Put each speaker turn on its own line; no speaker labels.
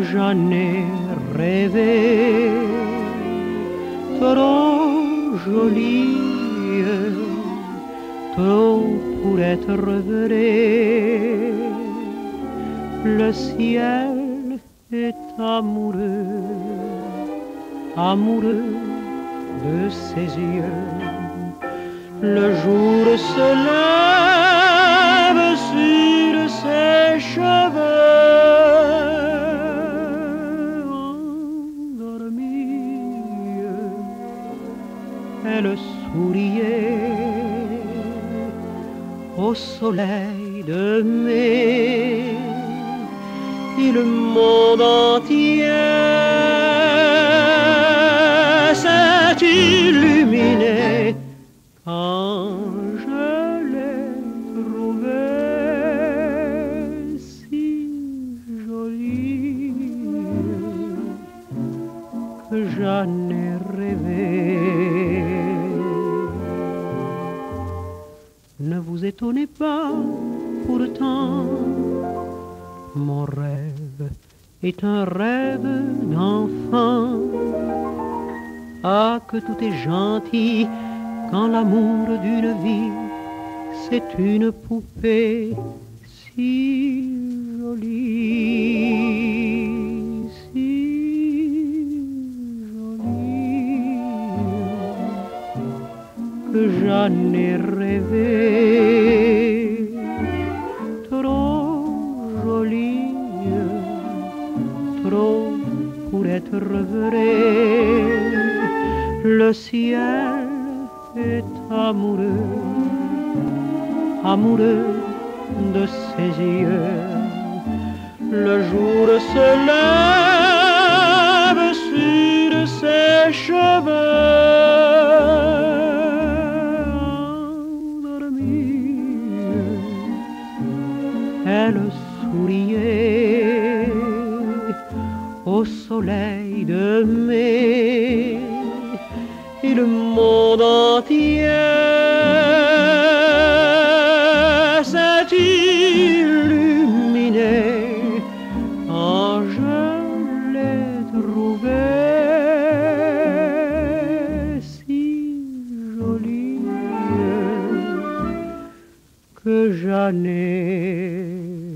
j'en ai rêvé, trop jolie, trop pour être vrai. Le ciel est amoureux, amoureux de ses yeux. Le jour se lève sur ses cheveux, endormie, elle souriait au soleil de mai, et le monde entier s'est illuminé quand je l'ai trouvée si jolie que j'en ai rêvé. Ne vous étonnez pas, pourtant, mon rêve est un rêve d'enfant. Ah, que tout est gentil quand l'amour d'une vie, c'est une poupée si jolie, si jolie, que j'en ai rêvé. Trop jolie, trop pour être vrai. Le ciel est amoureux, amoureux de ses yeux. Le jour se lève sur ses cheveux, endormie, elle souriait au soleil de mai, et le monde entier s'est illuminé quand je l'ai trouvée si jolie que j'en ai